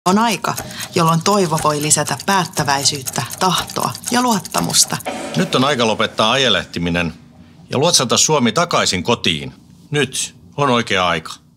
On aika, jolloin toivo voi lisätä päättäväisyyttä, tahtoa ja luottamusta. Nyt on aika lopettaa ajelehtiminen ja luotsata Suomi takaisin kotiin. Nyt on oikea aika.